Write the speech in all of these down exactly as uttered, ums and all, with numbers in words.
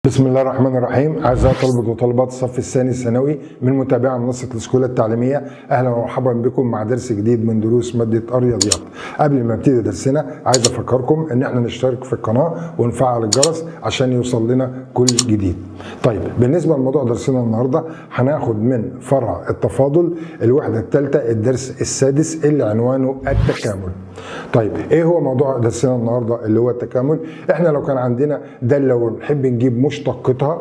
بسم الله الرحمن الرحيم. اعزائي طلبه وطالبات الصف الثاني الثانوي من متابعي منصه الاسكولا التعليميه، اهلا ومرحبا بكم مع درس جديد من دروس ماده الرياضيات. قبل ما نبتدي درسنا عايز افكركم ان احنا نشترك في القناه ونفعل الجرس عشان يوصل لنا كل جديد. طيب بالنسبه لموضوع درسنا النهارده هناخد من فرع التفاضل الوحده الثالثه الدرس السادس اللي عنوانه التكامل. طيب ايه هو موضوع درسنا النهارده اللي هو التكامل؟ احنا لو كان عندنا داله ونحب نجيب مشتقتها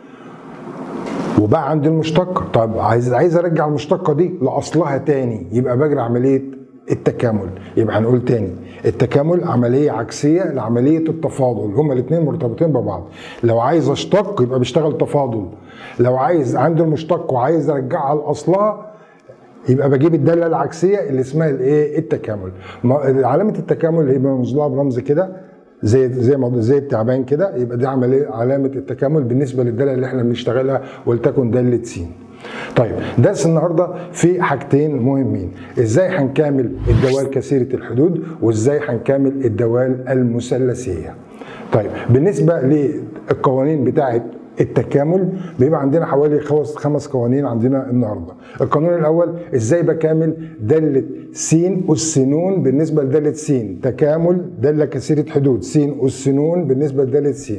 وبقى عندي المشتقه، طب عايز عايز ارجع المشتقه دي لاصلها تاني، يبقى بجري عمليه التكامل. يبقى هنقول تاني التكامل عمليه عكسيه لعمليه التفاضل، هما الاثنين مرتبطين ببعض. لو عايز اشتق يبقى بيشتغل تفاضل، لو عايز عندي المشتق وعايز ارجعها لاصلها يبقى بجيب الداله العكسيه اللي اسمها الايه؟ التكامل. علامه التكامل هي مرموز لها برمز كده زي زي زي التعبان كده، يبقى دي عمليه علامه التكامل بالنسبه للداله اللي احنا بنشتغلها ولتكن داله س. طيب درس النهارده في حاجتين مهمين، ازاي هنكامل الدوال كثيره الحدود وازاي هنكامل الدوال المثلثيه. طيب بالنسبه للقوانين بتاعه التكامل بيبقى عندنا حوالي خمس قوانين عندنا النهارده. القانون الاول ازاي بكامل داله س اس ن بالنسبه لداله س، تكامل داله كثيره حدود س اس ن بالنسبه لداله س.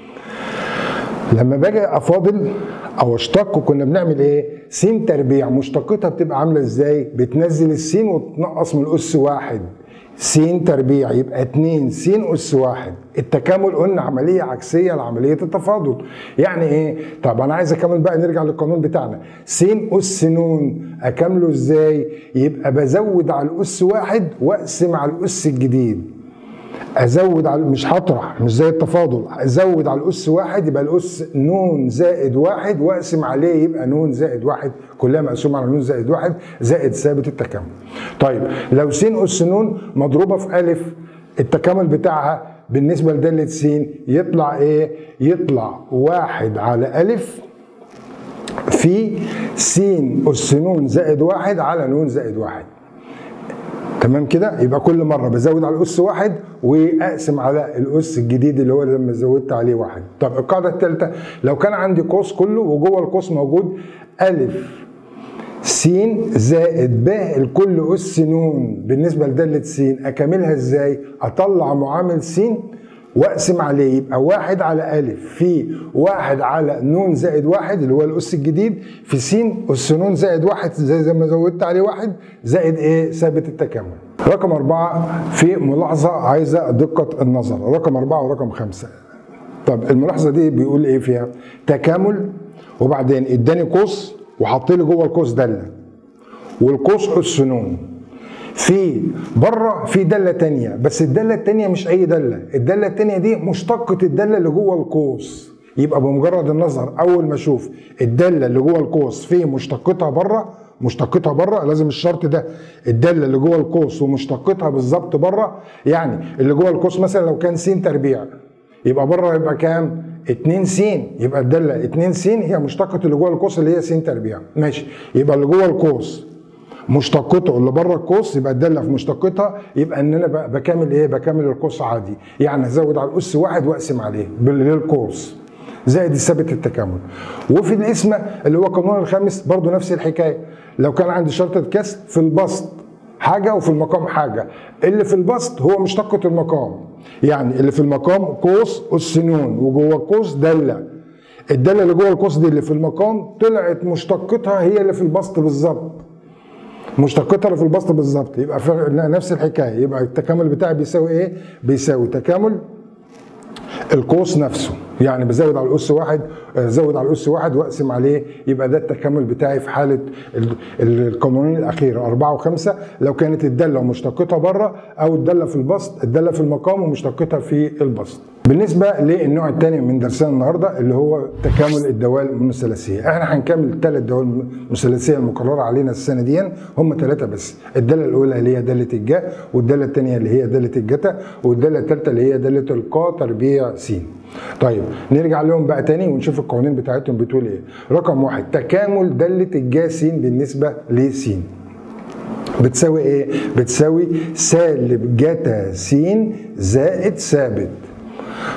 لما باجي افاضل او اشتق كنا بنعمل ايه؟ س تربيع مشتقتها بتبقى عامله ازاي؟ بتنزل السين وتنقص من الاس واحد، س تربيع يبقى اتنين س اس واحد. التكامل قلنا عمليه عكسيه لعمليه التفاضل. يعني ايه؟ طب انا عايز اكمل بقى، نرجع للقانون بتاعنا. س اس ن اكمله ازاي؟ يبقى بزود على الاس واحد واقسم على الاس الجديد. ازود على مش هطرح، مش زي التفاضل، ازود على الاس واحد يبقى الاس ن زائد واحد واقسم عليه يبقى ن زائد واحد، كلها مقسومه على ن زائد واحد زائد ثابت التكامل. طيب لو س اس ن مضروبه في الف، التكامل بتاعها بالنسبه لداله س يطلع ايه؟ يطلع واحد على الف في س اس ن زائد واحد على ن زائد واحد. تمام كده؟ يبقى كل مره بزود على الاس واحد واقسم على الاس الجديد اللي هو لما زودت عليه واحد. طب القاعده الثالثه، لو كان عندي قوس كله وجوه القوس موجود الف س زائد ب الكل اس ن بالنسبه لداله س، اكملها ازاي؟ اطلع معامل س واقسم عليه يبقى واحد على الف في واحد على ن زائد واحد اللي هو الاس الجديد في س اس ن زائد واحد زي زي ما زودت عليه واحد زائد ايه؟ ثابت التكامل. رقم أربعة في ملاحظة عايزة دقة النظر، رقم أربعة ورقم خمسة. طب الملاحظة دي بيقول ايه فيها؟ تكامل وبعدين اداني قوس وحط لي جوه القوس دالة والقوس اس ن، في بره في داله ثانيه، بس الداله الثانيه مش اي داله، الداله الثانيه دي مشتقه الداله اللي جوه القوس. يبقى بمجرد النظر اول ما اشوف الداله اللي جوه القوس في مشتقتها بره، مشتقتها بره لازم الشرط ده، الداله اللي جوه القوس ومشتقتها بالظبط بره. يعني اللي جوه القوس مثلا لو كان س تربيع يبقى بره يبقى كام؟ اتنين س، يبقى الداله اتنين س هي مشتقه اللي جوه القوس اللي هي س تربيع. ماشي، يبقى اللي جوه القوس مشتقته اللي بره القوس يبقى الداله في مشتقتها، يبقى ان انا بكامل ايه؟ بكامل القوس عادي، يعني ازود على الاس واحد واقسم عليه للقوس زائد ثابت التكامل. وفي القسمه اللي هو القانون الخامس برضو نفس الحكايه، لو كان عندي شرطه كسر في البسط حاجه وفي المقام حاجه، اللي في البسط هو مشتقه المقام، يعني اللي في المقام قوس اس ن وجوه القوس داله، الداله اللي جوه القوس دي اللي في المقام طلعت مشتقتها هي اللي في البسط بالظبط، مشتقتها اللي في البسط بالظبط، يبقى نفس الحكايه. يبقى التكامل بتاعي بيساوي ايه؟ بيساوي تكامل القوس نفسه، يعني بزود على الاس واحد، زود على الاس واحد واقسم عليه، يبقى ده التكامل بتاعي في حاله القانونين الاخيره أربعة وخمسة، لو كانت الداله ومشتقتها بره او الداله في البسط، الداله في المقام ومشتقتها في البسط. بالنسبه للنوع الثاني من درسنا النهارده اللي هو تكامل الدوال المثلثيه، احنا هنكمل الثلاث دوال المثلثيه المقرره علينا السنه دي، هم ثلاثه بس، الداله الاولى اللي هي داله الجاء، والداله الثانيه اللي هي داله الجتا، والداله الثالثه اللي هي داله القا تربيع س. طيب نرجع لهم بقى تاني ونشوف القوانين بتاعتهم بتقول ايه. رقم واحد تكامل داله الجا س بالنسبه لس بتساوي ايه؟ بتساوي سالب جتا س زائد ثابت.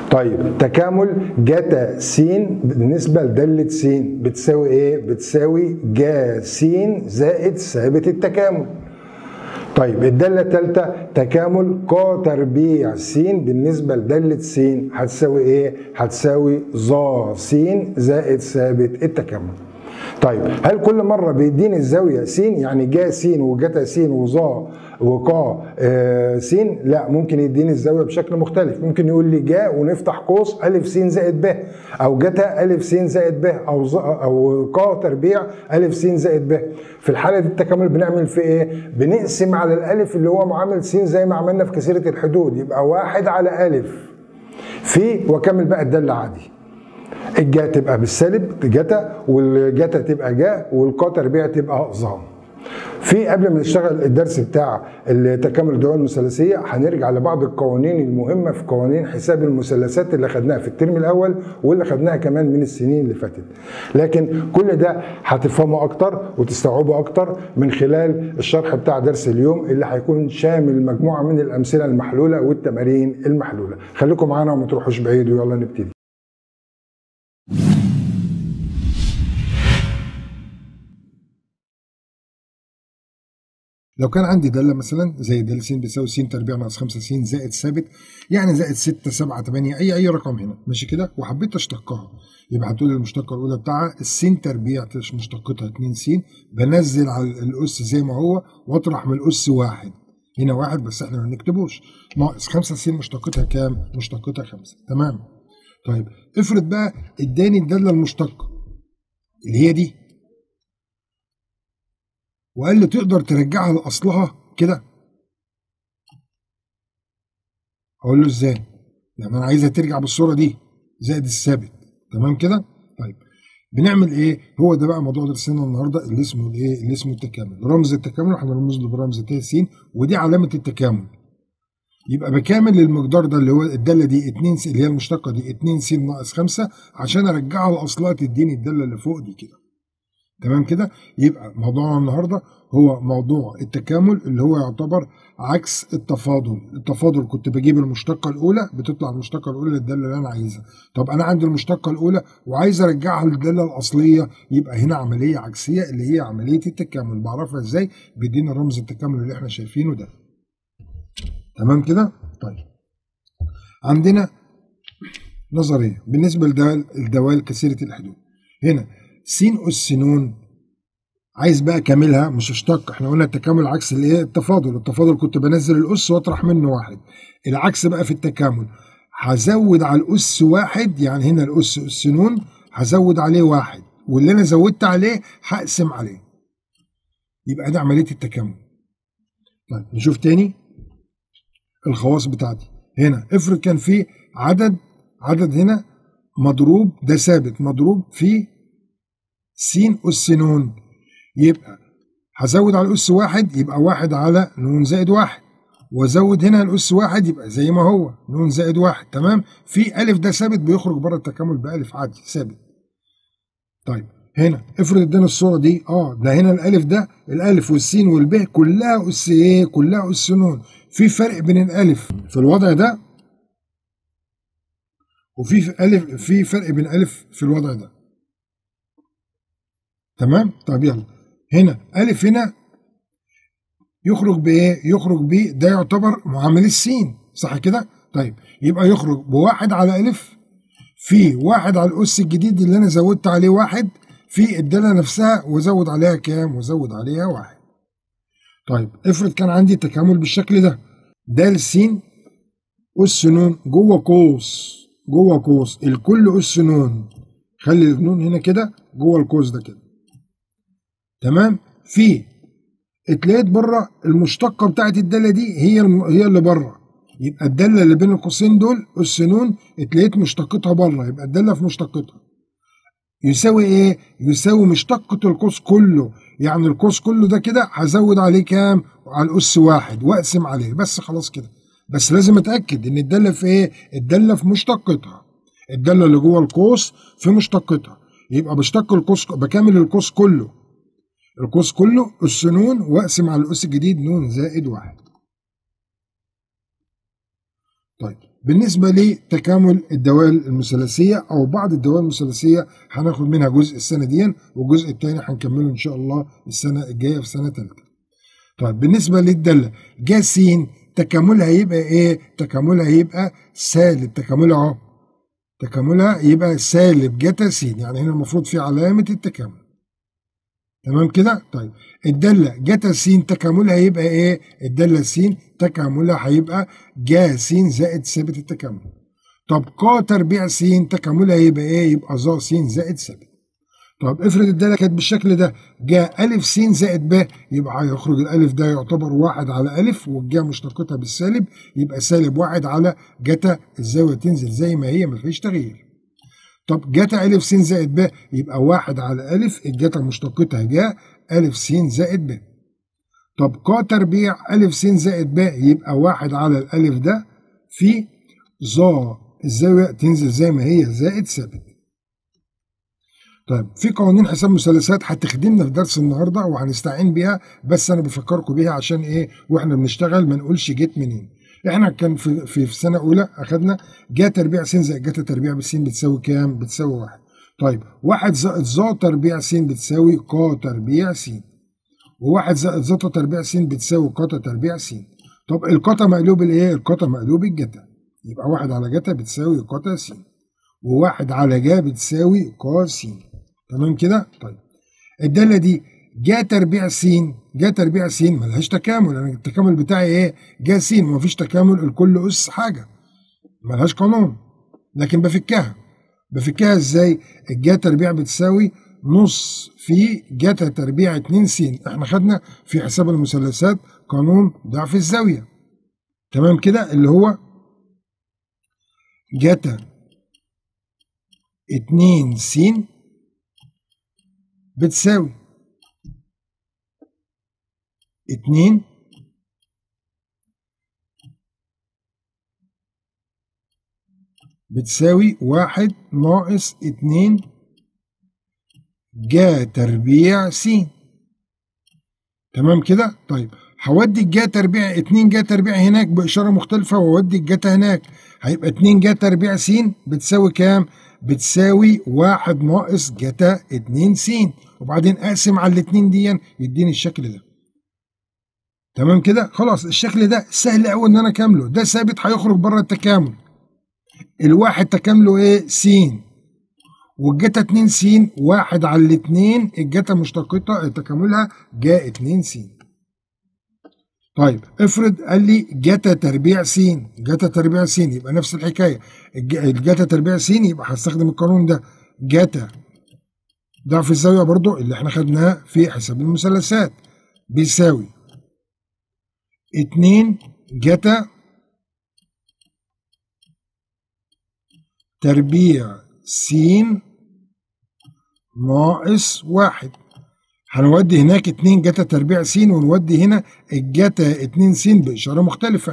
طيب تكامل جتا س بالنسبة لدالة س بتساوي ايه؟ بتساوي جا س زائد ثابت التكامل. طيب الدالة الثالثة تكامل ق تربيع س بالنسبة لدالة س هتساوي ايه؟ هتساوي ظا س زائد ثابت التكامل. طيب هل كل مرة بيديني الزاوية س يعني جا س وجتا س وظا وقا آه س؟ لا، ممكن يديني الزاوية بشكل مختلف. ممكن يقول لي جا ونفتح قوس أ س زائد ب، أو جتا أ س زائد ب، أو أو قا تربيع أ س زائد ب. في الحالة دي التكامل بنعمل في إيه؟ بنقسم على الألف اللي هو معامل س زي ما عملنا في كثيرة الحدود، يبقى واحد على ألف في وأكمل بقى الدالة عادي. الجا تبقى بالسالب جتا، والجتا تبقى جا، والقا تربيع تبقى ظا. في قبل ما نشتغل الدرس بتاع التكامل الدوال المثلثيه هنرجع لبعض القوانين المهمه في قوانين حساب المثلثات اللي خدناها في الترم الاول واللي خدناها كمان من السنين اللي فاتت. لكن كل ده هتفهمه اكتر وتستوعبه اكتر من خلال الشرح بتاع درس اليوم اللي هيكون شامل مجموعه من الامثله المحلوله والتمارين المحلوله. خليكم معانا وما تروحوش بعيد، ويلا نبتدي. لو كان عندي داله مثلا زي د س بتساوي س تربيع ناقص خمسة س زائد ثابت، يعني زائد ستة سبعة تمانية اي اي رقم هنا، ماشي كده، وحبيت اشتقها، يبقى هتقول المشتقه الاولى بتاعها الس تربيع مشتقتها اتنين س، بنزل على الاس زي ما هو واطرح من الاس واحد، هنا واحد بس احنا ما بنكتبوش، ناقص خمسة س مشتقتها كام؟ مشتقتها خمسة. تمام. طيب افرض بقى اداني الداله المشتقه اللي هي دي وقال لي تقدر ترجعها لاصلها كده. اقول له ازاي؟ يعني انا عايزها ترجع بالصوره دي زائد الثابت. تمام كده؟ طيب بنعمل ايه؟ هو ده بقى موضوع درسنا النهارده اللي اسمه الايه؟ اللي اسمه التكامل. رمز التكامل هنرمز له برمز ت س، ودي علامه التكامل. يبقى بكامل المقدار ده اللي هو الداله دي اتنين س اللي هي المشتقه دي اتنين س ناقص خمسة عشان ارجعها لاصلها تديني الداله اللي فوق دي كده. تمام كده؟ يبقى موضوعنا النهارده هو موضوع التكامل اللي هو يعتبر عكس التفاضل. التفاضل كنت بجيب المشتقه الاولى بتطلع المشتقه الاولى للداله اللي انا عايزها. طب انا عندي المشتقه الاولى وعايز ارجعها للداله الاصليه، يبقى هنا عمليه عكسيه اللي هي عمليه التكامل. بعرفها ازاي؟ بيدينا رمز التكامل اللي احنا شايفينه ده. تمام كده؟ طيب عندنا نظريه بالنسبه للدوال كثيره الحدود. هنا س أس ن عايز بقى كاملها مش اشتق. احنا قلنا التكامل عكس الايه؟ التفاضل. التفاضل كنت بنزل الاس واطرح منه واحد. العكس بقى في التكامل، هزود على الاس واحد، يعني هنا الاس اس ن هزود عليه واحد، واللي انا زودت عليه هقسم عليه. يبقى ده عمليه التكامل. طيب نشوف تاني الخواص بتاعتي. هنا افرض كان في عدد عدد هنا مضروب، ده ثابت مضروب في س أس ن، يبقى هزود على الأس واحد يبقى واحد على ن زائد واحد، وازود هنا الأس واحد يبقى زي ما هو ن زائد واحد. تمام؟ في ألف ده ثابت بيخرج بره التكامل بألف عادي ثابت. طيب هنا افرض ادانا الصورة دي، اه ده هنا الألف ده الألف والسين والب كلها أس ايه؟ كلها أس ن. في فرق بين الألف في الوضع ده وفي ألف، في فرق بين ألف في الوضع ده. تمام؟ طب يلا هنا ألف هنا يخرج بإيه؟ يخرج ب ده يعتبر معامل السين، صح كده؟ طيب يبقى يخرج بواحد على ألف في واحد على الأس الجديد اللي أنا زودت عليه واحد في الدالة نفسها وزود عليها كام؟ وزود عليها واحد. طيب افرض كان عندي تكامل بالشكل ده، د س أس ن جوه قوس جوه قوس الكل أس ن، خلي النون هنا كده جوه القوس ده كده. تمام؟ في اتلاقيت بره المشتقه بتاعت الداله دي هي هي اللي بره، يبقى الداله اللي بين القوسين دول اس ن اتلاقيت مشتقتها بره، يبقى الداله في مشتقتها يساوي ايه؟ يساوي مشتقه القوس كله، يعني القوس كله ده كده هزود عليه كام؟ على الاس واحد واقسم عليه بس، خلاص كده. بس لازم اتاكد ان الداله في ايه؟ الداله في مشتقتها، الداله اللي جوه القوس في مشتقتها، يبقى بشتق القوس، بكامل القوس كله، القوس كله أس ن واقسم على الأس الجديد ن زائد واحد. طيب بالنسبة لتكامل الدوال المثلثية أو بعض الدوال المثلثية هناخد منها جزء السنة دي، والجزء الثاني هنكمله إن شاء الله السنة الجاية في سنة ثالثة. طيب بالنسبة للدالة ج س تكاملها يبقى إيه؟ تكاملها يبقى سالب، تكاملها أهو تكاملها يبقى سالب جتا س، يعني هنا المفروض في علامة التكامل. تمام كده؟ طيب الدالة جتا س تكاملها يبقى ايه؟ الدالة س تكاملها هيبقى ج س زائد ثابت التكامل. طب ق تربيع س تكاملها يبقى ايه؟ يبقى ظ س زائد ثابت. طب افرض الدالة كانت بالشكل ده ج أ س زائد ب، يبقى هيخرج الألف ده يعتبر واحد على ألف، والجا مشتقتها بالسالب يبقى سالب واحد على جتا، الزاوية تنزل زي ما هي مفيش تغيير. طب جتا أ س زائد ب يبقى واحد على ألف، الجتا مشتقتها جا أ س زائد ب. طب ق تربيع أ س زائد ب يبقى واحد على الألف ده في ظ، الزاوية تنزل زي ما هي زائد ثابت. طيب في قوانين حساب مثلثات هتخدمنا في درس النهارده وهنستعين بيها، بس أنا بفكركم بيها عشان إيه وإحنا بنشتغل ما نقولش جيت منين. احنا كان في في, في سنه اولى اخدنا ج تربيع س زائد ج تربيع ب س بتساوي كام؟ بتساوي واحد. طيب واحد زائد ظ تربيع س بتساوي ق تربيع س، وواحد زائد ظ تربيع س بتساوي ق تربيع س. طب القطا مقلوب الايه؟ القطا مقلوب الجتا، يبقى واحد على جتا بتساوي ق س، وواحد على ج بتساوي ق س. تمام كده؟ طيب الداله دي ج تربيع س، ج تربيع س ملهاش تكامل، انا التكامل بتاعي ايه؟ ج س، ومفيش تكامل الكل اس حاجه، ملهاش قانون، لكن بفكها. بفكها ازاي؟ الج تربيع بتساوي نص في ج تربيع اتنين س، احنا خدنا في حساب المثلثات قانون ضعف الزاويه. تمام كده؟ اللي هو ج اتنين س بتساوي اتنين بتساوي واحد ناقص اتنين ج تربيع س. تمام كده؟ طيب هودي الج تربيع اتنين ج تربيع هناك بإشارة مختلفة، وأودي الجتا هناك، هيبقى اتنين ج تربيع س بتساوي كام؟ بتساوي واحد ناقص جتا اتنين س، وبعدين أقسم على الاتنين دي يديني الشكل ده. تمام كده؟ خلاص الشكل ده سهل قوي ان انا اكامله، ده ثابت هيخرج بره التكامل. الواحد تكامله ايه؟ س، والجتا اتنين س واحد على الاتنين، الجتا مشتقتها تكاملها جا اتنين س. طيب افرض قال لي جتا تربيع س، جتا تربيع س يبقى نفس الحكايه، الجتا تربيع س يبقى هستخدم القانون ده، جتا ضعف الزاويه برضو اللي احنا خدناه في حساب المثلثات بيساوي اتنين جتا تربيع س ناقص واحد. هنودي هناك اتنين جتا تربيع س، ونودي هنا الجتا اتنين س بإشارة مختلفة.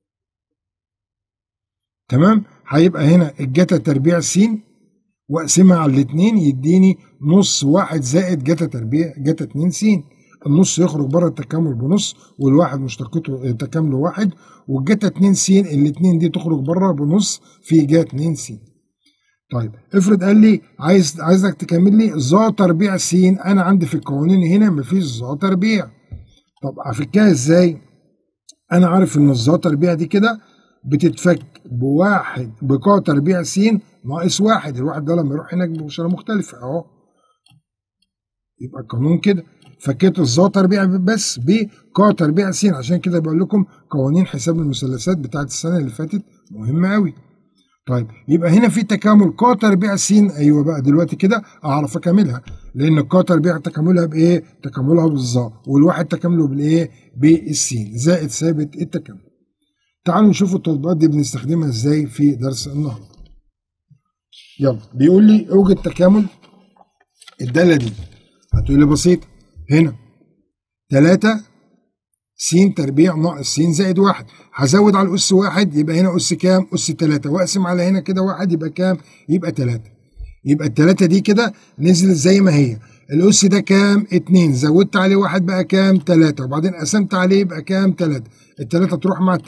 تمام؟ هيبقى هنا الجتا تربيع س واقسمها على الاتنين يديني نص واحد زائد جتا تربيع جتا اتنين س. النص يخرج بره التكامل بنص، والواحد مشتقته تكامله واحد، والجتا اتنين س الاتنين دي تخرج بره بنص في جا اتنين س. طيب افرض قال لي عايز عايزك تكمل لي ظ تربيع س، انا عندي في القوانين هنا مفيش ظ تربيع. طب افكها ازاي؟ انا عارف ان الظ تربيع دي كده بتتفك بواحد بق تربيع س ناقص واحد، الواحد ده لما يروح هناك بإشارة مختلفة اهو، يبقى القانون كده فكيت الظ تربيع بس بق تربيع س. عشان كده بقول لكم قوانين حساب المثلثات بتاعت السنه اللي فاتت مهمه قوي. طيب يبقى هنا في تكامل ق تربيع س، ايوه بقى دلوقتي كده اعرف اكملها، لان ق تربيع تكاملها بايه؟ تكاملها بالظ، والواحد تكامله بالايه؟ بالسين زائد ثابت التكامل. تعالوا نشوف التطبيقات دي بنستخدمها ازاي في درس النهارده. يلا بيقول لي اوجد تكامل الداله دي، هتقول لي بسيطه، هنا تلاتة س تربيع ناقص س زائد واحد، هزود على الأس واحد يبقى هنا أس كام؟ أس تلاتة، وأقسم على هنا كده واحد يبقى كام؟ يبقى تلاتة. يبقى التلاتة دي كده نزلت زي ما هي، الأس ده كام؟ اتنين، زودت عليه واحد بقى كام؟ تلاتة، وبعدين قسمت عليه يبقى كام؟ تلاتة، التلاتة تروح مع التلاتة،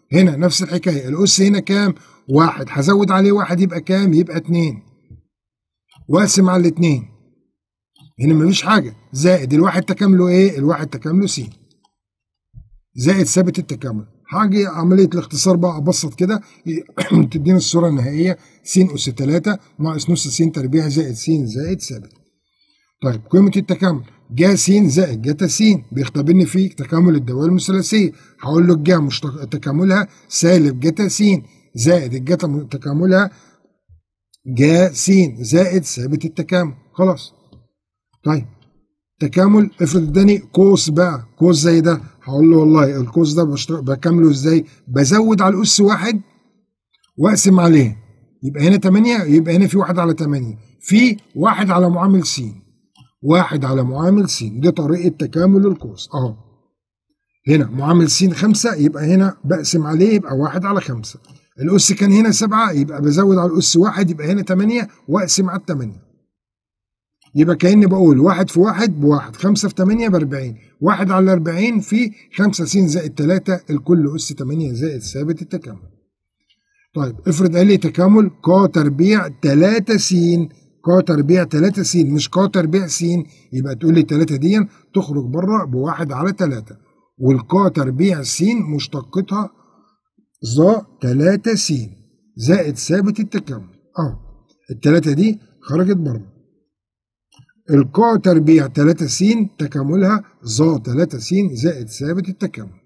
هنا نفس الحكايه، الاس هنا كام؟ واحد، هزود عليه واحد يبقى كام؟ يبقى اتنين، واقسم على الاتنين، هنا مفيش حاجه، زائد الواحد تكامله ايه؟ الواحد تكامله س، زائد ثابت التكامل. هاجي عمليه الاختصار بقى ابسط كده تديني الصوره النهائيه س اس تلاتة ناقص نص س تربيع زائد س زائد ثابت. طيب قيمه التكامل ج س زائد جتا س، بيختبرني في تكامل الدوال المثلثيه، هقول له الجا مشتق تكاملها سالب جتا س زائد الجتا تكاملها ج س زائد ثابت التكامل. خلاص. طيب تكامل، افرض اداني قوس بقى، قوس زي ده، هقول له والله القوس ده بكامله ازاي؟ بزود على الاس واحد واقسم عليه، يبقى هنا تمانية، يبقى هنا في واحد على تمانية، في واحد على معامل س، واحد على معامل س، دي طريقة تكامل القوس اهو. هنا معامل س خمسة، يبقى هنا بقسم عليه يبقى واحد على خمسة. الأس كان هنا سبعة، يبقى بزود على الأس واحد، يبقى هنا تمانية وأقسم على التمانية. يبقى كأني بقول واحد في واحد بواحد، خمسة في تمانية بأربعين، واحد على أربعين في خمسة س زائد تلاتة، الكل أس تمانية زائد ثابت التكامل. طيب افرض قال لي تكامل ق تربيع تلاتة س، ق تربيع تلاتة س مش ق تربيع س، يبقى تقول لي تلاتة دي تخرج بره بواحد على تلاتة، والق تربيع س مشتقتها ظ تلاتة س زائد ثابت التكامل اهو، التلاتة دي خرجت بره. الق تربيع تلاتة س تكاملها ظ تلاتة س زائد ثابت التكامل.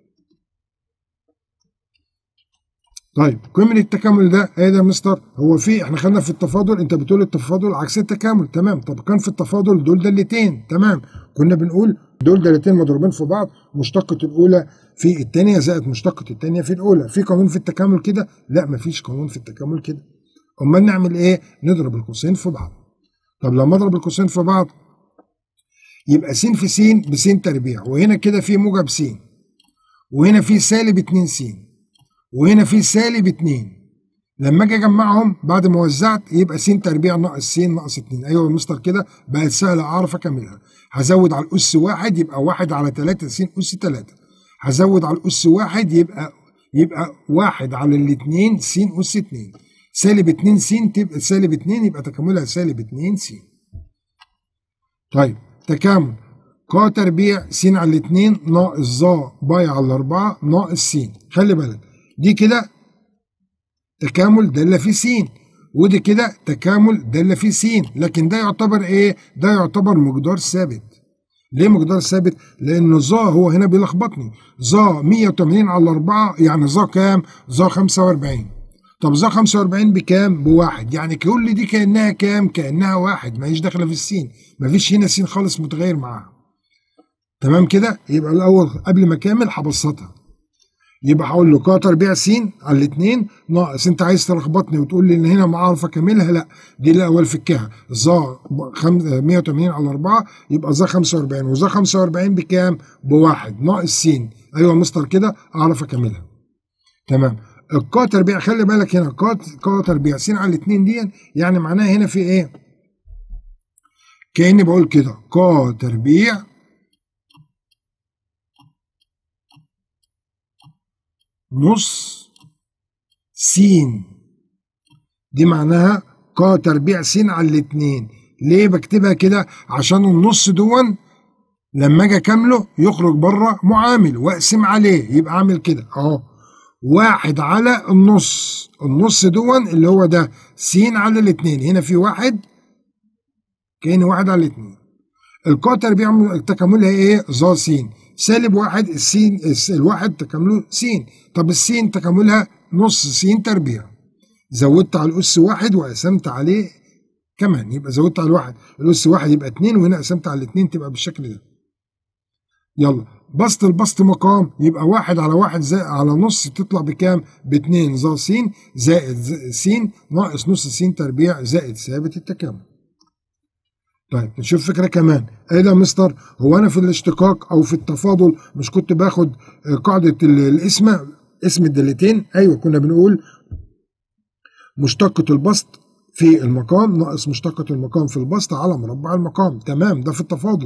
طيب قيمة التكامل ده ايه ده يا مستر؟ هو في احنا خدنا في التفاضل، انت بتقول التفاضل عكس التكامل، تمام. طب كان في التفاضل دول دالتين، تمام، كنا بنقول دول دالتين مضروبين في بعض، مشتقة الأولى في الثانية زائد مشتقة الثانية في الأولى. في قانون في التكامل كده؟ لا مفيش قانون في التكامل كده. أمال نعمل إيه؟ نضرب القوسين في بعض. طب لما أضرب القوسين في بعض يبقى س في س بس تربيع، وهنا كده في موجب س، وهنا في سالب اتنين س، وهنا في سالب اتنين. لما اجي اجمعهم بعد ما وزعت يبقى س تربيع ناقص س ناقص اتنين. ايوه يا مستر كده بقت سهله اعرف اكملها. هزود على الاس واحد يبقى واحد على تلاتة س اس تلاتة، هزود على الاس واحد يبقى يبقى واحد على الاتنين س اس اتنين، سالب اتنين س تبقى سالب اتنين، يبقى تكاملها سالب اتنين س. طيب تكامل ق تربيع س على الاتنين ناقص ظ باي على الاربعه ناقص س. خلي بالك دي كده تكامل دالة في س، ودي كده تكامل دالة في س، لكن ده يعتبر ايه؟ ده يعتبر مقدار ثابت. ليه مقدار ثابت؟ لأن ظ هو هنا بيلخبطني، ظ مية وتمانين على أربعة، يعني ظ كام؟ ظ خمسة وأربعين. طب ظ خمسة وأربعين بكام؟ بواحد، يعني كل دي كأنها كام؟ كأنها واحد، ما هيش داخلة في السين، مفيش هنا س خالص متغير معاها. تمام كده؟ يبقى الأول قبل ما أكمل هبسطها. يبقى هقول له ق تربيع س على الاثنين ناقص، انت عايز تلخبطني وتقول لي ان هنا ما اعرف اكملها، لا دي الاول فكها، ظ مية وتمانين على أربعة يبقى ظ خمسة وأربعين، وظ خمسة وأربعين بكام؟ بواحد ناقص س. ايوه يا مستر كده اعرف اكملها. تمام. الق تربيع خلي بالك هنا ق ق تربيع س على الاثنين دي يعني معناها هنا في ايه؟ كاني بقول كده ق تربيع نص س، دي معناها ق تربيع س على الاتنين. ليه بكتبها كده؟ عشان النص دون لما اجي اكمله يخرج بره معامل واقسم عليه، يبقى عامل كده اهو واحد على النص، النص دون اللي هو ده س على الاتنين، هنا في واحد كأن واحد على الاتنين. الق تربيع تكاملها ايه؟ ظ س سالب واحد، السين الواحد تكامله س، طب السين تكاملها نص س تربيع، زودت على الأس واحد وقسمت عليه كمان، يبقى زودت على الواحد الأس واحد يبقى اتنين، وهنا قسمت على الاتنين تبقى بالشكل ده. يلا بسط البسط مقام، يبقى واحد على واحد زائد على نص تطلع بكام؟ باتنين ظ س زائد س ناقص نص س تربيع زائد ثابت التكامل. طيب نشوف فكره كمان. ايه ده يا مستر؟ هو انا في الاشتقاق او في التفاضل مش كنت باخد قاعده القسمه، اسم الدالتين؟ ايوه كنا بنقول مشتقه البسط في المقام ناقص مشتقه المقام في البسط على مربع المقام، تمام، ده في التفاضل.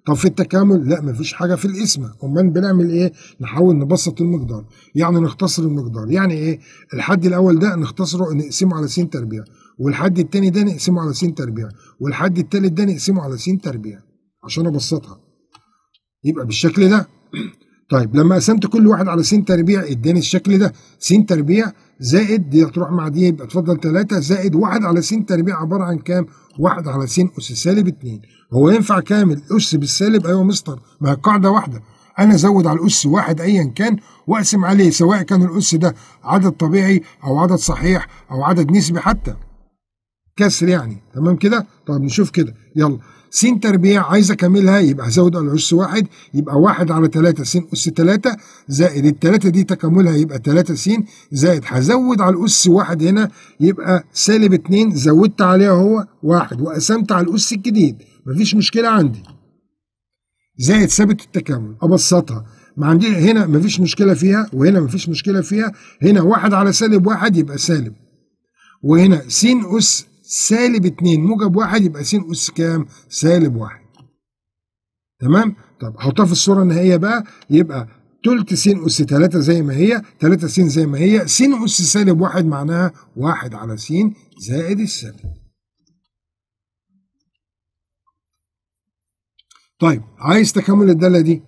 طب في التكامل لا مفيش حاجه في القسمه، امال بنعمل ايه؟ نحاول نبسط المقدار، يعني نختصر المقدار. يعني ايه؟ الحد الاول ده نختصره نقسمه على س تربيع، والحد الثاني ده نقسمه على س تربيع، والحد الثالث ده نقسمه على س تربيع عشان ابسطها يبقى بالشكل ده. طيب لما قسمت كل واحد على س تربيع اداني الشكل ده، س تربيع زائد دي هتروح مع دي يبقى اتفضل ثلاثة زائد واحد على س تربيع عباره عن كام؟ واحد على س اس سالب اتنين. هو ينفع كامل اس بالسالب؟ ايوه مستر، ما هي القاعده واحده، انا ازود على الاس واحد ايا كان واقسم عليه سواء كان الاس ده عدد طبيعي او عدد صحيح او عدد نسبي حتى كسر يعني. تمام كده؟ طب نشوف كده يلا. س تربيع عايز اكملها يبقى هزود على اس واحد يبقى واحد على ثلاثة س اس ثلاثة زائد الثلاثة دي تكاملها يبقى ثلاثة س زائد هزود على الاس واحد هنا يبقى سالب اتنين زودت عليها هو واحد وقسمت على الاس الجديد مفيش مشكلة عندي زائد ثابت التكامل ابسطها. ما عندي هنا مفيش مشكلة فيها وهنا مفيش مشكلة فيها، هنا واحد على سالب واحد يبقى سالب، وهنا س اس سالب اتنين موجب واحد يبقى س اس كام؟ سالب واحد. تمام؟ طب حطها في الصورة النهائية بقى يبقى تلت س اس تلاتة زي ما هي، تلاتة س زي ما هي، س اس سالب واحد معناها واحد على س زائد السالب. طيب عايز تكامل الدالة دي.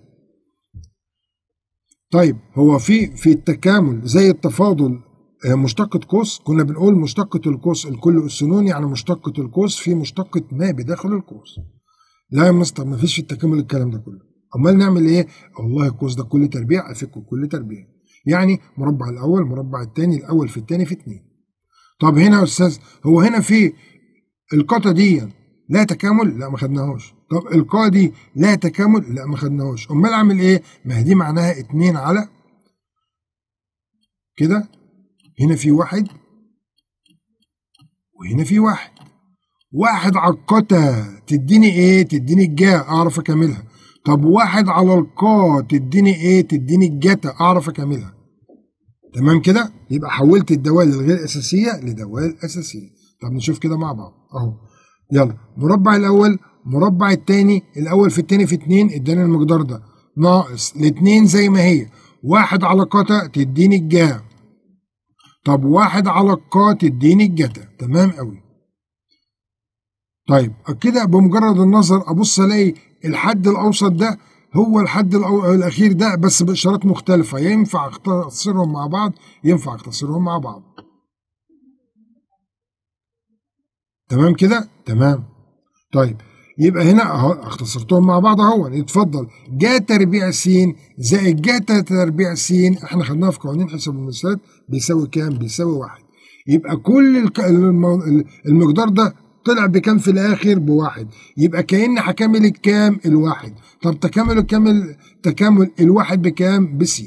طيب هو في في التكامل زي التفاضل مشتقة قوس، كنا بنقول مشتقة القوس الكل أس ن يعني مشتقة القوس في مشتقة ما بداخل القوس. لا يا مستر ما فيش في التكامل الكلام ده كله، أمال نعمل إيه؟ والله القوس ده كل تربيع أفكه كل تربيع، يعني مربع الأول مربع الثاني الأول في الثاني في اتنين. طب هنا يا أستاذ هو هنا في القاطة دي لا تكامل؟ لا ما خدناهوش. طب القاء دي لا تكامل؟ لا ما خدناهوش. أمال أعمل إيه؟ ما هي دي معناها اتنين على كده، هنا في واحد وهنا في واحد، واحد على القتا تديني ايه؟ تديني الجا اعرف اكملها. طب واحد على القا تديني ايه؟ تديني الجتا اعرف اكملها. تمام كده؟ يبقى حولت الدوال الغير اساسيه لدوال اساسيه. طب نشوف كده مع بعض اهو. يلا مربع الاول مربع الثاني الاول في الثاني في اتنين اداني المقدار ده ناقص الاتنين زي ما هي، واحد على قتا تديني الجا، طب واحد على القا تديني الجتا. تمام قوي. طيب كده بمجرد النظر ابص الاقي الحد الاوسط ده هو الحد الاخير ده بس باشارات مختلفه، ينفع اختصرهم مع بعض ينفع اختصرهم مع بعض. تمام كده؟ تمام. طيب يبقى هنا اهو اختصرتهم مع بعض اهو. يتفضل جا تربيع س زائد جا تربيع س احنا خدناها في قوانين حساب المثلثات بيساوي كام؟ بيساوي واحد. يبقى كل المقدار ده طلع بكام في الاخر؟ بواحد. يبقى كأن هكمل الكام؟ الواحد. طب تكامل الكامل تكامل الواحد بكام؟ بس.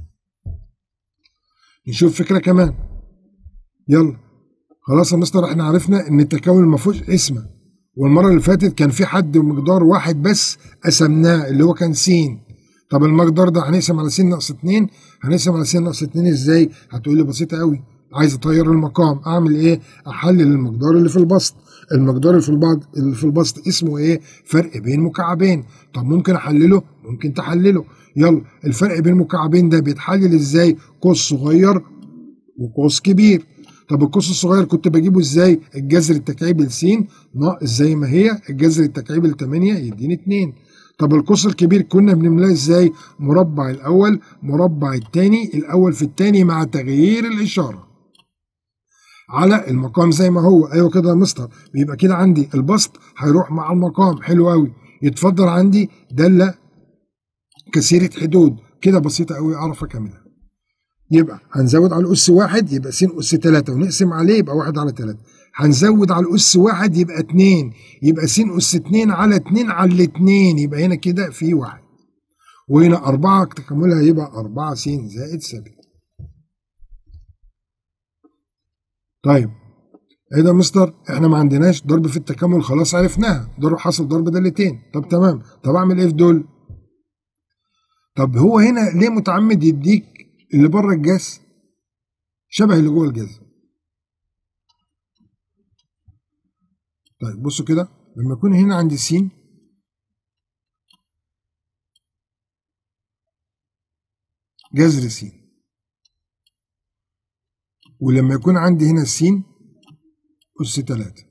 نشوف فكره كمان. يلا خلاص يا مستر احنا عرفنا ان التكامل ما فيهوش قسمه، والمره اللي فاتت كان في حد مقدار واحد بس قسمناه اللي هو كان س. طب المقدار ده هنقسم على س ناقص اتنين، هنقسم على س ناقص اتنين ازاي؟ هتقول لي بسيطه قوي، عايز اطير المقام اعمل ايه؟ احلل المقدار اللي في البسط. المقدار اللي في البعض اللي في البسط اسمه ايه؟ فرق بين مكعبين. طب ممكن احلله؟ ممكن تحلله. يلا الفرق بين مكعبين ده بيتحلل ازاي؟ قوس صغير وقوس كبير. طب القوس الصغير كنت بجيبه ازاي؟ الجذر التكعيبي س ناقص زي ما هي الجذر التكعيبي ل تمانية يديني اتنين. طب القوس الكبير كنا بنملاه ازاي؟ مربع الاول مربع الثاني الاول في الثاني مع تغيير الاشاره على المقام زي ما هو. ايوه كده يا مستر، بيبقى كده عندي البسط هيروح مع المقام. حلو قوي. يتفضل عندي داله كثيره حدود كده بسيطه قوي اعرف اكملها. يبقى هنزود على الأس واحد يبقى س أس تلاتة ونقسم عليه يبقى واحد على تلاتة. هنزود على الأس واحد يبقى اتنين يبقى س أس اتنين على اتنين على الاتنين يبقى هنا كده في واحد. وهنا أربعة تكاملها يبقى أربعة س زائد ثابت. طيب ايه ده يا مستر؟ احنا ما عندناش ضرب في التكامل خلاص عرفناها، ضرب حصل ضرب دالتين. طب تمام، طب اعمل ايه في دول؟ طب هو هنا ليه متعمد يديك اللي بره الجاز شبه اللي جوه الجاز؟ طيب بصوا كده، لما يكون هنا عندي س جذر س. ولما يكون عندي هنا س أس تلاتة.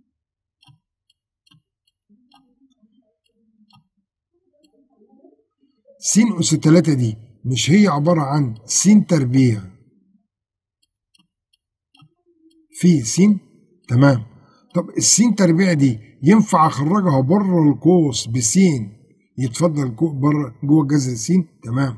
س أس تلاتة دي مش هي عبارة عن س تربيع في س؟ تمام. طب الس تربيع دي ينفع اخرجها بره القوس بس يتفضل بره جوه جذر س؟ تمام.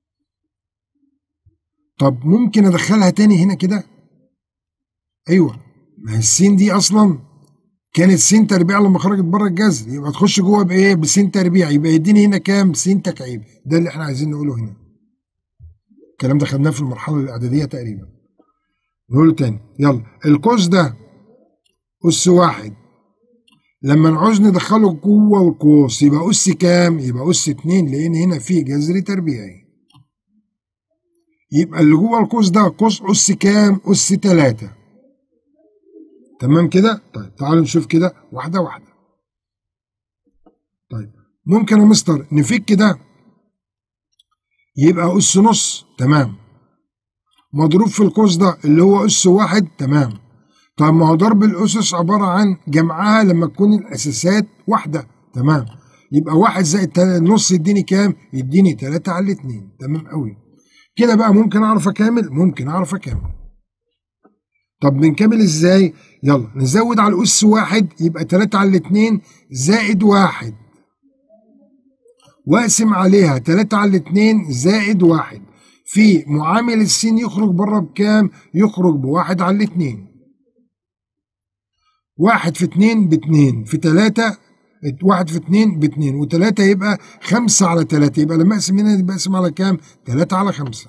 طب ممكن ادخلها تاني هنا كده؟ ايوه، ما هي الس دي اصلا كانت س تربيع لما خرجت بره الجذر، يبقى تخش جوه بايه؟ بس تربيع، يبقى يديني هنا كام؟ س تكعيب. ده اللي احنا عايزين نقوله هنا. الكلام ده خدناه في المرحله الاعداديه تقريبا. نقوله تاني، يلا. القوس ده اس واحد، لما نعوز ندخله جوه القوس يبقى اس كام؟ يبقى اس اتنين، لان هنا في جذر تربيعي. يبقى اللي جوه القوس ده قوس اس كام؟ اس تلاتة. تمام كده؟ طيب تعالوا نشوف كده واحده واحده. طيب ممكن يا مستر نفك ده يبقى اس نص. تمام. مضروب في القوس ده اللي هو اس واحد. تمام. طيب ما هو ضرب الاسس عباره عن جمعها لما تكون الاساسات واحده. تمام. يبقى واحد زائد نص يديني كام؟ يديني تلاتة على اتنين. تمام قوي كده. بقى ممكن اعرف اكامل؟ ممكن اعرف اكامل. طب بنكمل ازاي؟ يلا نزود على الاس واحد يبقى تلاتة على اتنين زائد واحد، واقسم عليها تلاتة على اتنين زائد واحد، في معامل السين يخرج بره بكام؟ يخرج بواحد على اتنين. واحد في اتنين باتنين، في تلاتة واحد في اتنين باتنين، وتلاتة يبقى خمسة على تلاتة. يبقى لما اقسم هنا يبقى اقسم على كام؟ تلاتة على خمسة.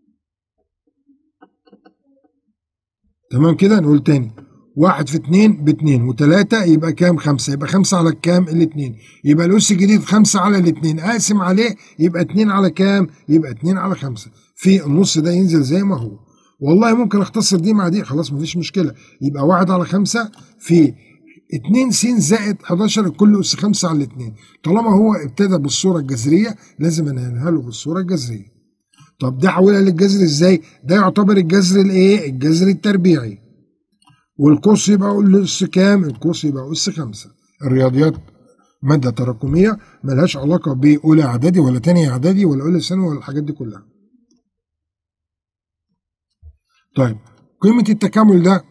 تمام كده. نقول تاني، واحد في اتنين باتنين، وتلاتة يبقى كام؟ خمسة. يبقى خمسة على كام؟ الاتنين. يبقى الأس الجديد خمسة على الاتنين، أقسم عليه يبقى اتنين على كام؟ يبقى اتنين على خمسة. في النص ده ينزل زي ما هو. والله ممكن اختصر دي مع دي، خلاص مفيش مشكلة. يبقى واحد على خمسة في اتنين س زائد حداشر الكل أس خمسة على الاتنين. طالما هو ابتدى بالصورة الجذرية لازم انقلها له بالصورة الجذرية. طب ده حولها للجذر ازاي؟ ده يعتبر الجذر الايه؟ الجذر التربيعي. والقوس يبقى اس كام؟ القوس يبقى اس خمسة. الرياضيات ماده تراكميه ملهاش علاقه باولى اعدادي ولا تانية اعدادي ولا اولى ثانوي ولا الحاجات دي كلها. طيب قيمه التكامل ده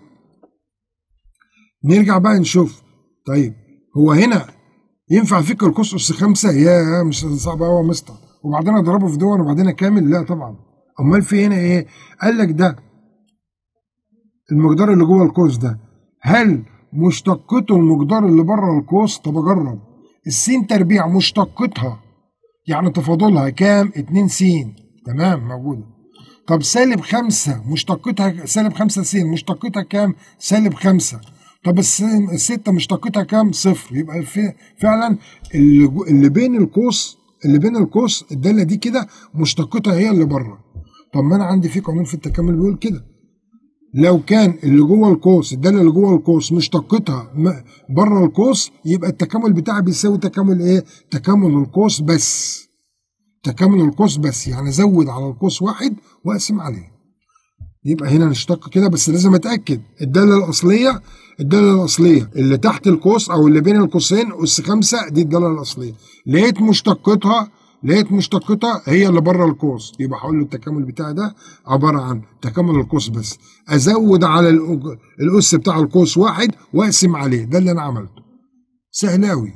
نرجع بقى نشوف. طيب هو هنا ينفع فك القوس اس خمسة؟ يا مش صعب قوي يا مستر، وبعدين اضربه في دون وبعدين اكامل؟ لا طبعا. امال في هنا ايه؟ قال لك ده المقدار اللي جوه القوس ده هل مشتقته المقدار اللي بره القوس؟ طب اجرب. السين تربيع مشتقتها يعني تفاضلها كام؟ اتنين س. تمام موجوده. طب سالب خمسة مشتقتها سالب خمسة س مشتقتها كام؟ سالب خمسة. طب الستة مشتقتها كام؟ صفر. يبقى في فعلا اللي, اللي بين القوس اللي بين القوس الداله دي كده مشتقتها هي اللي بره. طب ما انا عندي في قانون في التكامل بيقول كده، لو كان اللي جوه القوس الداله اللي جوه القوس مشتقتها بره القوس يبقى التكامل بتاعي بيساوي تكامل ايه؟ تكامل القوس بس. تكامل القوس بس يعني ازود على القوس واحد واقسم عليه. يبقى هنا نشتق كده، بس لازم اتاكد الداله الاصليه الداله الاصليه اللي تحت القوس او اللي بين القوسين اس خمسة دي الداله الاصليه. لقيت مشتقتها لقيت مشتقتها هي اللي بره القوس، يبقى هقول له التكامل بتاعي ده عباره عن تكامل القوس بس. ازود على الاس بتاع القوس واحد واقسم عليه. ده اللي انا عملته. سهل قوي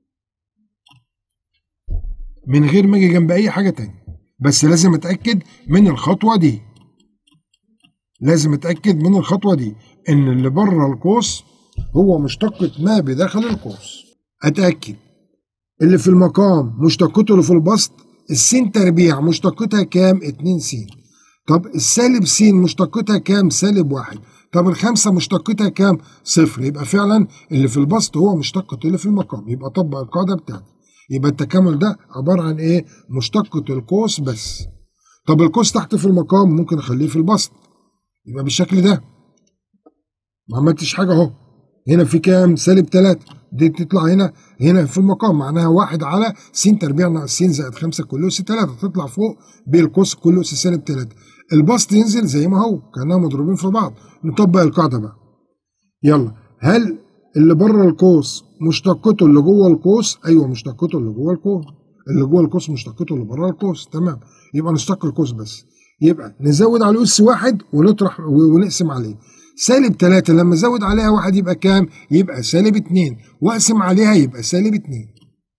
من غير ما اجي جنب اي حاجه تاني، بس لازم اتاكد من الخطوه دي. لازم اتاكد من الخطوه دي ان اللي بره القوس هو مشتقة ما بداخل القوس. اتاكد اللي في المقام مشتقته اللي في البسط السين تربيع مشتقتها كام؟ اتنين س. طب السالب س مشتقتها كام؟ سالب واحد. طب الخمسة مشتقتها كام؟ صفر. يبقى فعلا اللي في البسط هو مشتقة اللي في المقام. يبقى طبق القاعدة بتاعتي. يبقى التكامل ده عبارة عن ايه؟ مشتقة القوس بس. طب القوس تحت في المقام ممكن اخليه في البسط، يبقى بالشكل ده. ما عملتش حاجة اهو. هنا في كام؟ سالب تلاتة. دي تطلع هنا هنا في المقام، معناها واحد على س تربيع ناقص س زائد خمسة كل أس تلاتة، تطلع فوق بالقوس كل أس سالب تلاتة. البسط ينزل زي ما هو كأنها مضروبين في بعض. نطبق القاعدة بقى. يلا، هل اللي بره القوس مشتقته اللي جوه القوس؟ ايوه مشتقته اللي جوه القوس، اللي جوه القوس مشتقته اللي بره القوس. تمام، يبقى نشتق القوس بس. يبقى نزود على أس واحد ونطرح ونقسم عليه. سالب تلاتة لما ازود عليها واحد يبقى كام؟ يبقى سالب اتنين، واقسم عليها يبقى سالب اتنين.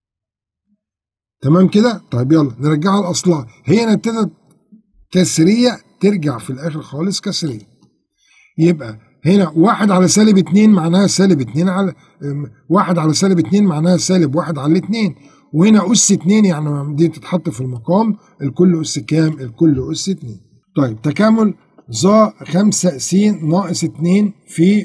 تمام كده؟ طيب يلا نرجعها لاصلها. هي انا ابتدت كسريه ترجع في الاخر خالص كسريه. يبقى هنا واحد على سالب اتنين معناها سالب اتنين على واحد على سالب اتنين معناها سالب واحد على اتنين، وهنا أس اتنين يعني دي تتحط في المقام الكل أس كام؟ الكل أس اتنين. طيب تكامل ظا خمسة س ناقص اتنين في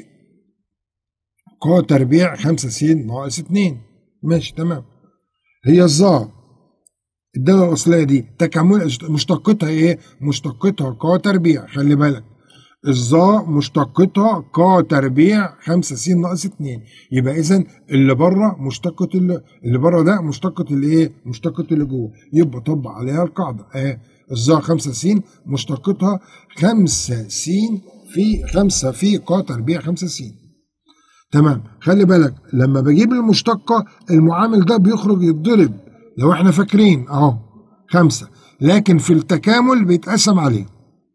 ق تربيع خمسة س ناقص اتنين. ماشي تمام. هي الظا الدالة الأصلية دي تكامل مشتقتها إيه؟ مشتقتها ق تربيع. خلي بالك الظا مشتقتها ق تربيع خمسة س ناقص اتنين، يبقى إذا اللي بره مشتقة اللي, اللي بره ده مشتقة اللي إيه؟ مشتقة اللي جوه. يبقى طبق عليها القاعدة أهي. الظا خمسة س مشتقتها خمسة س في خمسة في ق تربيع خمسة س. تمام. خلي بالك لما بجيب المشتقة المعامل ده بيخرج يتضرب لو احنا فاكرين اهو خمسة، لكن في التكامل بيتقسم عليه.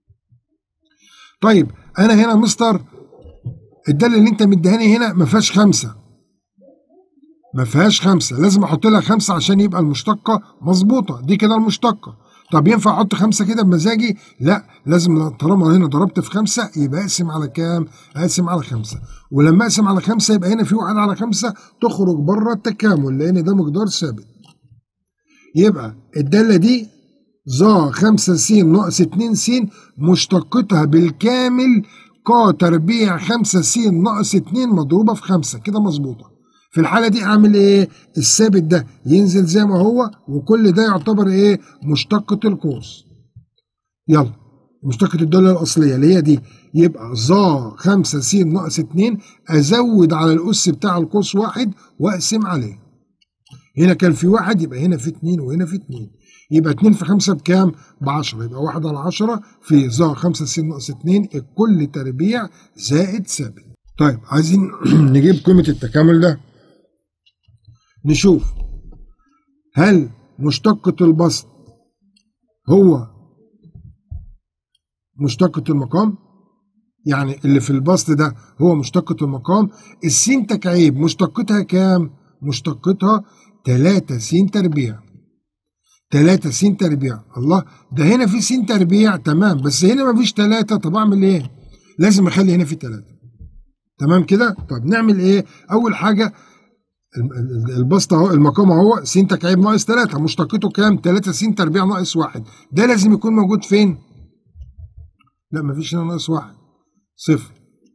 طيب انا هنا مستر الداله اللي انت مديهاني هنا ما فيهاش خمسه، ما فيهاش خمسه، لازم احط لها خمسه عشان يبقى المشتقه مظبوطه. دي كده المشتقه. طب ينفع احط خمسه كده بمزاجي؟ لا، لازم طالما هنا ضربت في خمسه يبقى اقسم على كام؟ اقسم على خمسه، ولما اقسم على خمسه يبقى هنا في واحد على خمسه تخرج بره التكامل لان ده مقدار ثابت. يبقى الداله دي ظا خمسة س ناقص اتنين س مشتقتها بالكامل ق تربيع خمسة س ناقص اتنين مضروبة في خمسة. كده مظبوطة. في الحالة دي أعمل إيه؟ الثابت ده ينزل زي ما هو، وكل ده يعتبر إيه؟ مشتقة القوس. يلا مشتقة الدالة الأصلية اللي هي دي، يبقى ظا خمسة س ناقص اتنين أزود على الأس بتاع القوس واحد وأقسم عليه. هنا كان في واحد يبقى هنا في اتنين وهنا في اتنين، يبقى اتنين في خمسة بكام؟ بعشرة، يبقى واحد على عشرة في ظا خمسة س ناقص اتنين الكل تربيع زائد ثابت. طيب عايزين نجيب قيمة التكامل ده. نشوف هل مشتقة البسط هو مشتقة المقام؟ يعني اللي في البسط ده هو مشتقة المقام. السين تكعيب مشتقتها كام؟ مشتقتها تلاتة س تربيع. تلاتة س تربيع. الله، ده هنا في س تربيع تمام، بس هنا مفيش تلاتة. طب اعمل ايه؟ لازم اخلي هنا في تلاتة. تمام كده؟ طب نعمل ايه؟ اول حاجة البسط اهو، المقام اهو س تكعيب ناقص تلاتة، مشتقته كام؟ تلاتة س تربيع ناقص واحد. ده لازم يكون موجود فين؟ لا مفيش هنا ناقص واحد، صفر.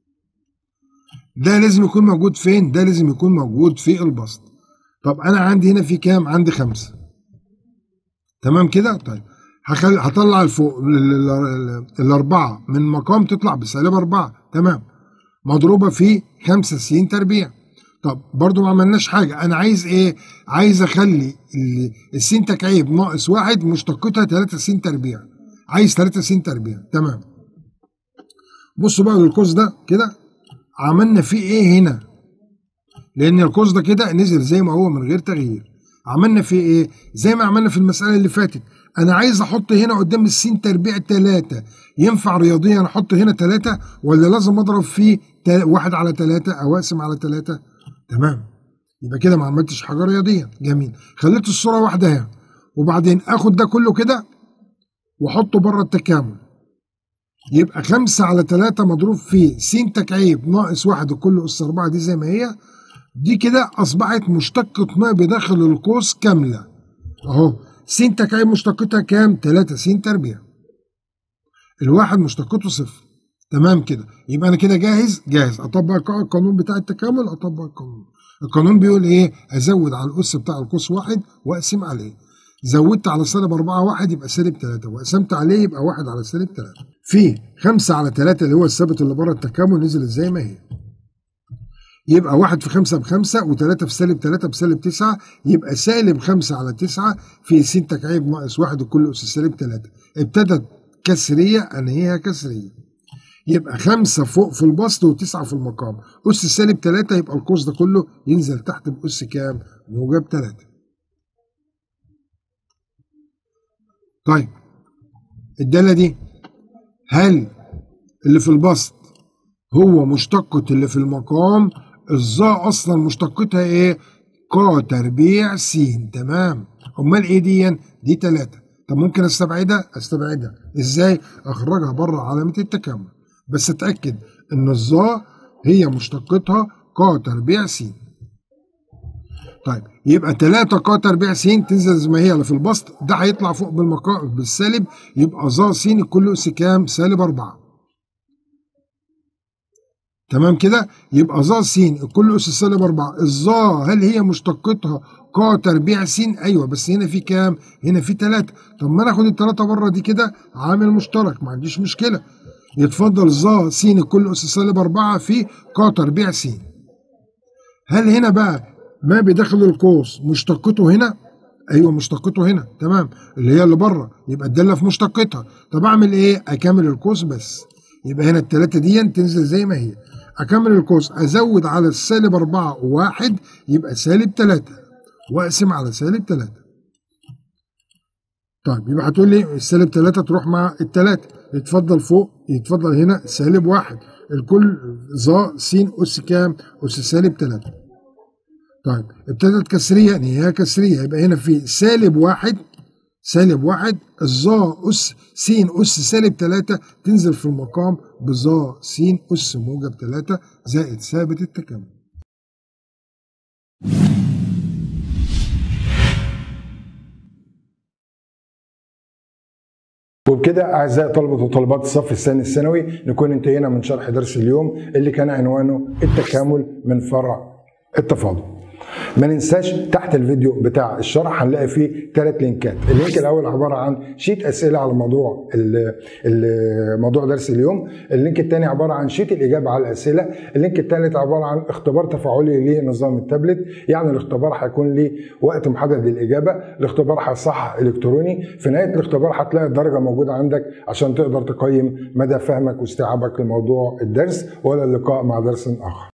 ده لازم يكون موجود فين؟ ده لازم يكون موجود في البسط. طب انا عندي هنا في كام؟ عندي خمسة. تمام كده؟ طيب هخلي هطلع الفوق الأربعة من مقام تطلع بسالب أربعة. تمام، مضروبة في خمسة س تربيع. طب برضو ما عملناش حاجة. أنا عايز إيه؟ عايز أخلي الس تكعيب ناقص واحد مشتقتها تلاتة س تربيع. عايز تلاتة س تربيع. تمام. بصوا بقى للقوس ده كده عملنا فيه إيه هنا؟ لأن القوس ده كده نزل زي ما هو من غير تغيير. عملنا فيه ايه؟ زي ما عملنا في المسألة اللي فاتت. انا عايز احط هنا قدام السين تربيع تلاتة. ينفع رياضيا احط هنا تلاتة ولا لازم اضرب فيه واحد على تلاتة او اقسم على تلاتة؟ تمام، يبقى كده ما عملتش حاجة رياضيا. جميل، خليت الصورة واحدة اهي، وبعدين اخد ده كله كده واحطه بره التكامل. يبقى خمسة على تلاتة مضروب في س تكعيب ناقص واحد الكل أس أربعة، دي زي ما هي. دي كده أصبحت مشتقة ما بداخل القوس كاملة. أهو س تكعيب مشتقتها كام؟ تلاتة س تربيع. الواحد مشتقته صفر. تمام كده، يبقى أنا كده جاهز جاهز أطبق القانون بتاع التكامل. أطبق القانون. القانون بيقول إيه؟ أزود على الأس بتاع القوس واحد وأقسم عليه. زودت على سالب أربعة واحد يبقى سالب تلاتة، وقسمت عليه يبقى واحد على سالب تلاتة. في خمسة على تلاتة اللي هو الثابت اللي بره التكامل نزلت زي ما هي. يبقى واحد في خمسة بخمسة وتلاتة في سالب تلاتة بسالب تسعة، يبقى سالب خمسة على تسعة في س تكعيب ناقص واحد الكل أس سالب تلاتة. ابتدت كسرية أنهيها كسرية. يبقى خمسة فوق في البسط وتسعة في المقام. أس سالب تلاتة يبقى القوس ده كله ينزل تحت بأس كام؟ موجب تلاتة. طيب الدالة دي هل اللي في البسط هو مشتقة اللي في المقام؟ الظا أصلا مشتقتها إيه؟ ق تربيع س. تمام. أمال إيه دي؟ دي تلاتة. طب ممكن أستبعدها؟ أستبعدها. إزاي؟ أخرجها بره علامة التكامل. بس اتأكد إن الظا هي مشتقتها ق تربيع س. طيب يبقى تلاتة ق تربيع س تنزل زي ما هي اللي في البسط، ده هيطلع فوق بالمقام بالسالب، يبقى ظا س الكل أس كام؟ سالب أربعة. تمام كده؟ يبقى ظا س الكل أس سالب أربعة. الظا هل هي مشتقتها ق تربيع س؟ أيوه، بس هنا في كام؟ هنا في تلاتة. طب ما ناخد التلاتة بره دي كده عامل مشترك، ما عنديش مشكلة. يتفضل ظا س الكل أس سالب أربعة في ق تربيع س. هل هنا بقى ما بداخل القوس مشتقته هنا؟ ايوه مشتقته هنا. تمام، اللي هي اللي بره، يبقى الداله في مشتقتها. طب اعمل ايه؟ اكمل القوس بس. يبقى هنا التلاته دي تنزل زي ما هي. اكمل القوس، ازود على السالب أربعة وواحد يبقى سالب تلاتة، واقسم على سالب تلاتة. طيب يبقى هتقول لي السالب تلاتة تروح مع التلاتة، يتفضل فوق، يتفضل هنا سالب واحد الكل ظا س أس كام؟ أس سالب تلاتة. طيب ابتدت كسرية نهاية كسرية، يبقى هنا في سالب واحد سالب واحد الظا أس س أس سالب تلاتة تنزل في المقام بظا س أس موجب تلاتة زائد ثابت التكامل. وبكده اعزائي طلبه وطالبات الصف الثاني الثانوي نكون انتهينا من شرح درس اليوم اللي كان عنوانه التكامل من فرع التفاضل. ما ننساش تحت الفيديو بتاع الشرح هنلاقي فيه ثلاث لينكات. اللينك الاول عباره عن شيت اسئله على موضوع موضوع درس اليوم، اللينك الثاني عباره عن شيت الاجابه على الاسئله، اللينك الثالث عباره عن اختبار تفاعلي لنظام التابلت، يعني الاختبار هيكون ليه وقت محدد للاجابه، الاختبار هيصحح الكتروني، في نهايه الاختبار هتلاقي الدرجه موجوده عندك عشان تقدر تقيم مدى فهمك واستيعابك لموضوع الدرس. والى اللقاء مع درس اخر.